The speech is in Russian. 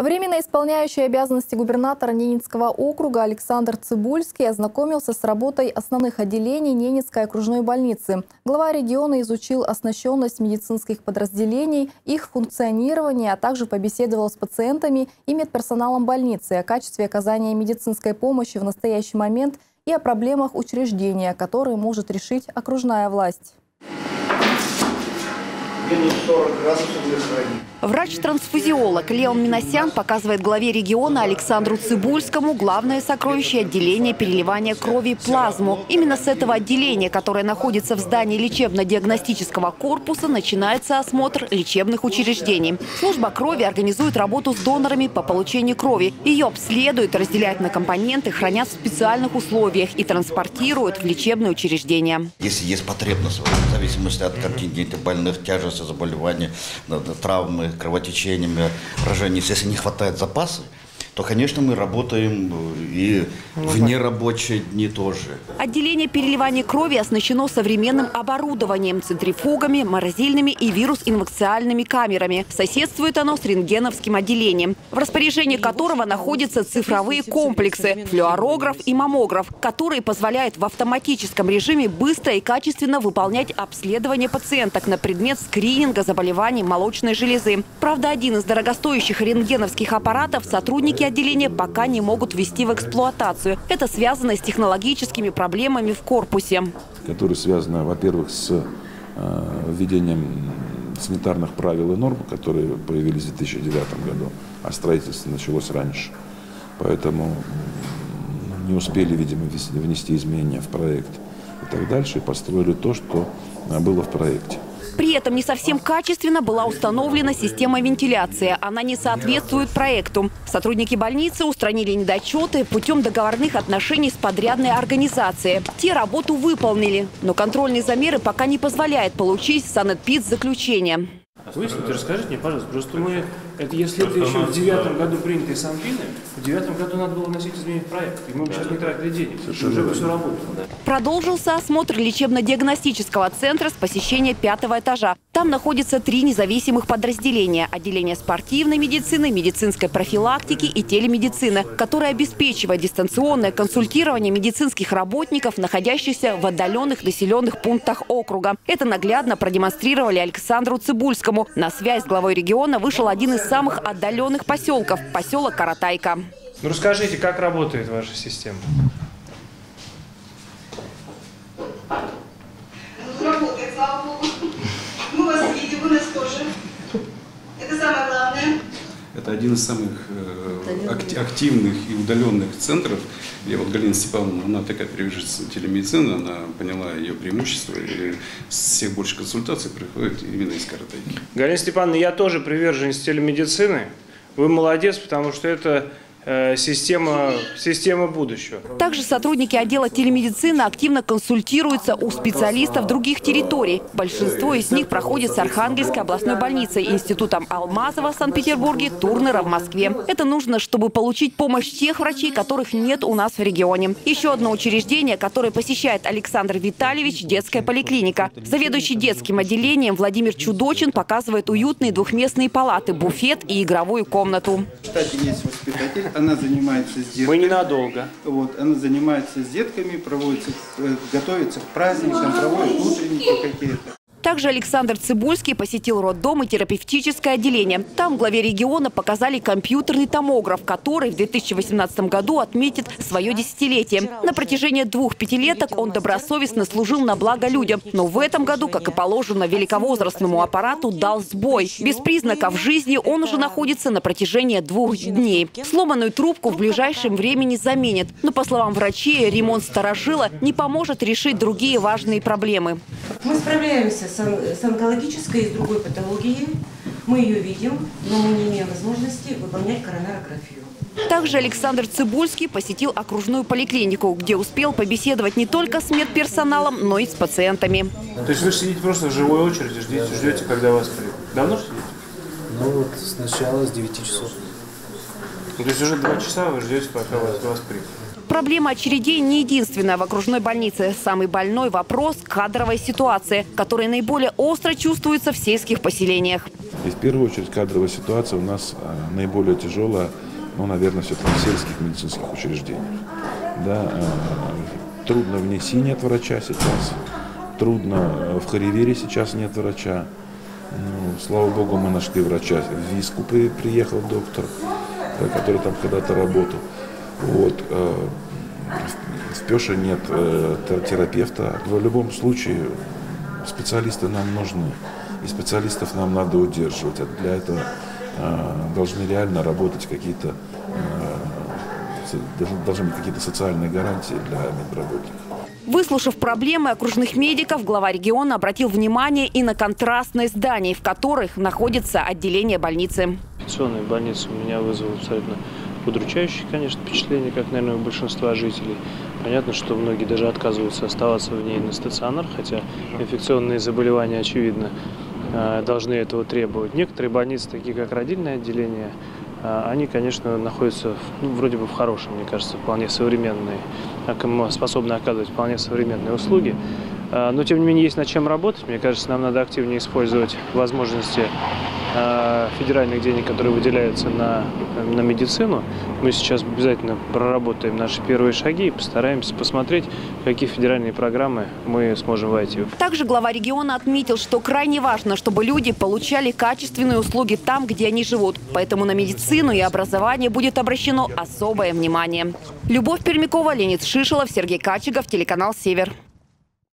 Временно исполняющий обязанности губернатора Ненецкого округа Александр Цыбульский ознакомился с работой основных отделений Ненецкой окружной больницы. Глава региона изучил оснащенность медицинских подразделений, их функционирование, а также побеседовал с пациентами и медперсоналом больницы о качестве оказания медицинской помощи в настоящий момент и о проблемах учреждения, которые может решить окружная власть. Минус 40 градусов для хранения. Врач-трансфузиолог Леон Минасян показывает главе региона Александру Цыбульскому главное сокровище отделения переливания крови плазму. Именно с этого отделения, которое находится в здании лечебно-диагностического корпуса, начинается осмотр лечебных учреждений. Служба крови организует работу с донорами по получению крови. Ее обследуют, разделяют на компоненты, хранят в специальных условиях и транспортируют в лечебные учреждения. Если есть потребность, в зависимости от контингента больных, тяжести заболеваний, травмы, кровотечениями, поражениями, если не хватает запаса, то, конечно, мы работаем и в нерабочие дни тоже. Отделение переливания крови оснащено современным оборудованием, центрифугами, морозильными и вирус-инфекциальными камерами. Соседствует оно с рентгеновским отделением, в распоряжении которого находятся цифровые комплексы, флюорограф и маммограф, которые позволяют в автоматическом режиме быстро и качественно выполнять обследование пациенток на предмет скрининга заболеваний молочной железы. Правда, один из дорогостоящих рентгеновских аппаратов сотрудники отделения пока не могут ввести в эксплуатацию. Это связано с технологическими проблемами в корпусе. Которые связаны, во-первых, с введением санитарных правил и норм, которые появились в 2009 году, а строительство началось раньше. Поэтому не успели, видимо, внести изменения в проект и так дальше, и построили то, что было в проекте. При этом не совсем качественно была установлена система вентиляции. Она не соответствует проекту. Сотрудники больницы устранили недочеты путем договорных отношений с подрядной организацией. Те работу выполнили, но контрольные замеры пока не позволяют получить санэпидзаключение. Выясните, расскажите мне, пожалуйста, просто если это еще в 2009 году принятые санпины, в 2009 году надо было вносить изменения в проект, и мы бы сейчас не тратили денег, уже бы все работало. Продолжился осмотр лечебно-диагностического центра с посещения 5-го этажа. Там находятся 3 независимых подразделения: отделение спортивной медицины, медицинской профилактики и телемедицины, которое обеспечивает дистанционное консультирование медицинских работников, находящихся в отдаленных населенных пунктах округа. Это наглядно продемонстрировали Александру Цыбульскому. На связь с главой региона вышел один из самых отдаленных поселков – поселок Каратайка. Ну расскажите, как работает ваша система? Работает, слава богу. Мы вас видим, вы нас тоже. Это самое главное. Это один из самых активных и удаленных центров. И вот Галина Степановна, она такая приверженница телемедицины, она поняла ее преимущества. И всех больше консультаций приходит именно из Каратайки. Галина Степановна, я тоже приверженец телемедицины. Вы молодец, потому что это система будущего. Также сотрудники отдела телемедицины активно консультируются у специалистов других территорий. Большинство из них проходит с Архангельской областной больницей, институтом Алмазова в Санкт-Петербурге, Турнера в Москве. Это нужно, чтобы получить помощь тех врачей, которых нет у нас в регионе. Еще одно учреждение, которое посещает Александр Витальевич – детская поликлиника. Заведующий детским отделением Владимир Чудочин показывает уютные двухместные палаты, буфет и игровую комнату. Кстати, есть воспитатель. Она занимается с детками. Мы ненадолго. Вот, она занимается с детками, готовится к праздникам, проводит утренники какие-то. Также Александр Цыбульский посетил роддом и терапевтическое отделение. Там главе региона показали компьютерный томограф, который в 2018 году отметит свое десятилетие. На протяжении 2 пятилеток он добросовестно служил на благо людям. Но в этом году, как и положено великовозрастному аппарату, дал сбой. Без признаков жизни он уже находится на протяжении 2 дней. Сломанную трубку в ближайшем времени заменят. Но, по словам врачей, ремонт старожила не поможет решить другие важные проблемы. Мы справляемся с онкологической и с другой патологией. Мы ее видим, но мы не имеем возможности выполнять коронарографию. Также Александр Цыбульский посетил окружную поликлинику, где успел побеседовать не только с медперсоналом, но и с пациентами. То есть вы сидите просто в живой очереди, ждете, когда вас примут? Давно сидите? Ну вот сначала с 9 часов. То есть уже 2 часа вы ждете, пока вас примут? Проблема очередей не единственная в окружной больнице. Самый больной вопрос – кадровая ситуация, которая наиболее остро чувствуется в сельских поселениях. И в первую очередь кадровая ситуация у нас наиболее тяжелая, ну, наверное, все-таки в сельских медицинских учреждениях. Да, трудно в НИСИ нет врача сейчас, трудно в Харивере сейчас нет врача. Ну, слава богу, мы нашли врача. В Виску приехал доктор, который там когда-то работал. Вот. В Пёше нет терапевта. В любом случае специалисты нам нужны. И специалистов нам надо удерживать. А для этого должны реально работать какие-то, должны быть какие-то социальные гарантии для медработников. Выслушав проблемы окружных медиков, глава региона обратил внимание и на контрастность зданий, в которых находится отделение больницы. Инфекционные больницы у меня вызовут абсолютно удручающие, конечно, впечатления, как, наверное, у большинства жителей. Понятно, что многие даже отказываются оставаться в ней на стационар, хотя инфекционные заболевания, очевидно, должны этого требовать. Некоторые больницы, такие как родильное отделение, они, конечно, находятся вроде бы в хорошем, мне кажется, вполне современные, способны оказывать вполне современные услуги. Но, тем не менее, есть над чем работать. Мне кажется, нам надо активнее использовать возможности федеральных денег, которые выделяются на медицину. Мы сейчас обязательно проработаем наши первые шаги и постараемся посмотреть, в какие федеральные программы мы сможем войти. Также глава региона отметил, что крайне важно, чтобы люди получали качественные услуги там, где они живут. Поэтому на медицину и образование будет обращено особое внимание. Любовь Пермякова, Леонид Шишелов, Сергей Качегов, телеканал «Север».